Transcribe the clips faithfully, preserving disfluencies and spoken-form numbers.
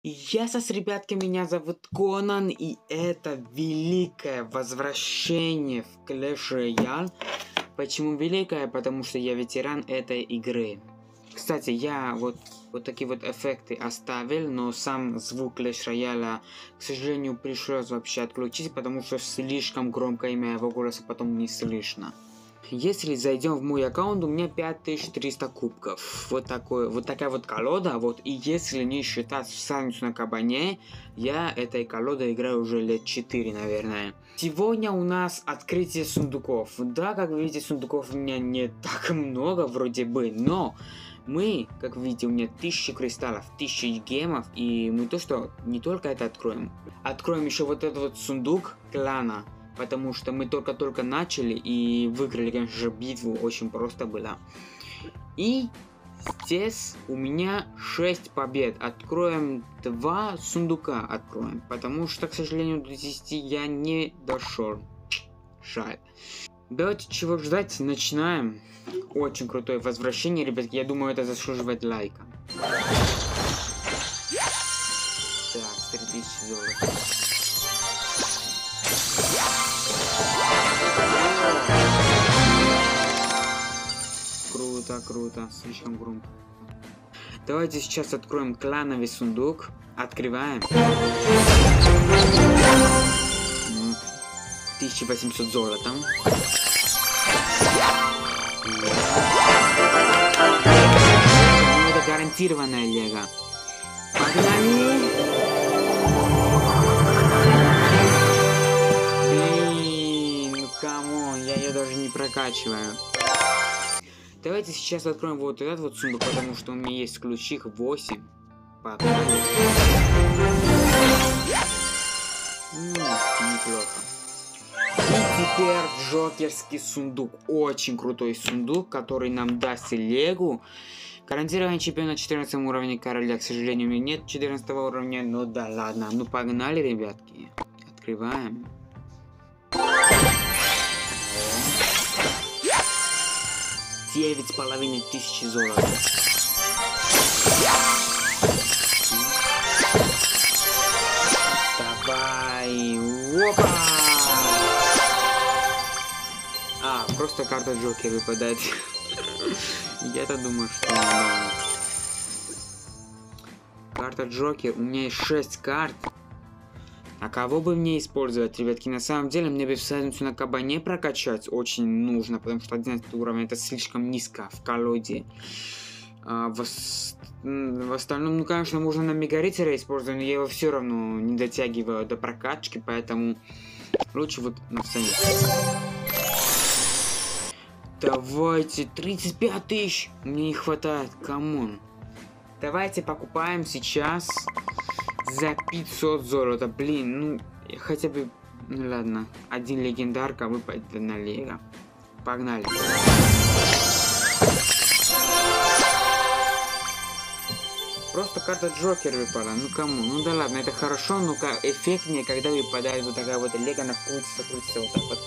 Я с ребятки, меня зовут Конан, и это великое возвращение в Clash Royale. Почему великое? Потому что я ветеран этой игры. Кстати, я вот, вот такие вот эффекты оставил, но сам звук Clash Royale, к сожалению, пришлось вообще отключить, потому что слишком громко имя его голоса потом не слышно. Если зайдем в мой аккаунт, у меня пять тысяч триста кубков. Вот, такой, вот такая вот колода. Вот, и если не считать всадницу на кабане, я этой колодой играю уже лет четыре, наверное. Сегодня у нас открытие сундуков. Да, как вы видите, сундуков у меня не так много вроде бы, но мы, как вы видите, у меня тысячи кристаллов, тысячи гемов, и мы то, что не только это откроем. Откроем еще вот этот вот сундук клана. Потому что мы только-только начали и выиграли, конечно же, битву. Очень просто было. И здесь у меня шесть побед. Откроем два сундука. Откроем. Потому что, к сожалению, до десяти я не дошел. Жаль. Давайте чего ждать. Начинаем. Очень крутое возвращение, ребятки. Я думаю, это заслуживает лайка. Так, три тысячи долларов. Круто, круто, слишком громко. Давайте сейчас откроем клановый сундук. Открываем. тысяча восемьсот золотом. Это гарантированная лего. Погнали! Блин, ну камон, я ее даже не прокачиваю. Давайте сейчас откроем вот этот вот сундук, потому что у меня есть ключи восемь. Погнали. Ну, неплохо. И теперь джокерский сундук. Очень крутой сундук, который нам даст легу. Гарантированный чемпион на четырнадцатом уровне короля. К сожалению, у меня нет четырнадцатого уровня, но да ладно. Ну погнали, ребятки. Открываем. Девять с половиной тысяч золота. Давай. Опа! А, просто карта Джокер выпадает. Я-то думаю, что... Карта Джокер. У меня есть шесть карт. А кого бы мне использовать, ребятки? На самом деле, мне бы всадницу на кабане прокачать очень нужно, потому что одиннадцатый уровень это слишком низко в колоде. А, в, в остальном, ну, конечно, можно на мегарицера использовать, но я его все равно не дотягиваю до прокачки, поэтому лучше вот на всадницу. Давайте, тридцать пять тысяч! Мне не хватает, камон. Давайте покупаем сейчас за пятьсот золота. Блин, ну, хотя бы... Ну ладно, один легендарка выпадет на лего. Погнали. Просто карта Джокер выпала. Ну кому? Ну да ладно, это хорошо, но как эффектнее, когда выпадает вот такая вот лего, она крутится, крутится вот так вот.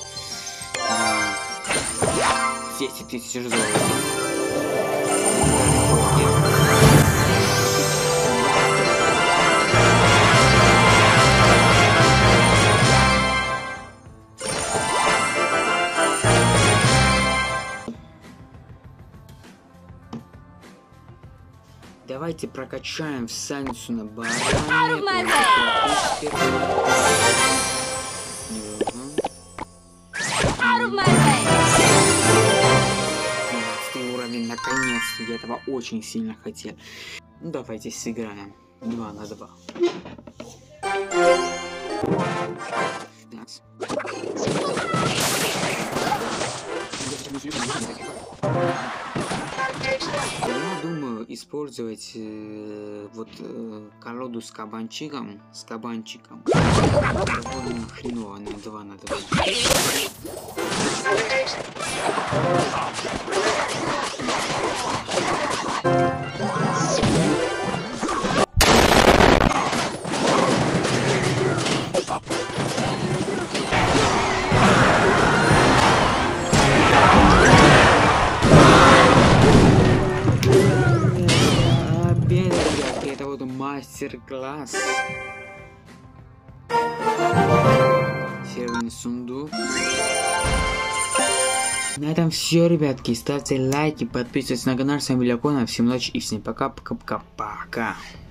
десять тысяч золота. Давайте прокачаем всадницу на баране. двенадцатый уровень, наконец-то. Я этого очень сильно хотел. Ну, давайте сыграем. два на два. Я думаю использовать э, вот э, колоду с кабанчиком, с кабанчиком. Довольно хреново на два на два. мастер-класс. Серверный сундук. На этом все, ребятки. Ставьте лайки, подписывайтесь на канал. С вами был Акона. Всем удачи и всем пока-пока-пока-пока.